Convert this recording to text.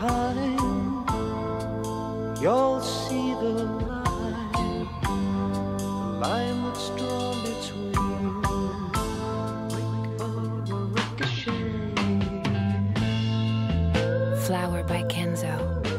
time, you'll see the line that's drawn between ricochet. Flower by Kenzo.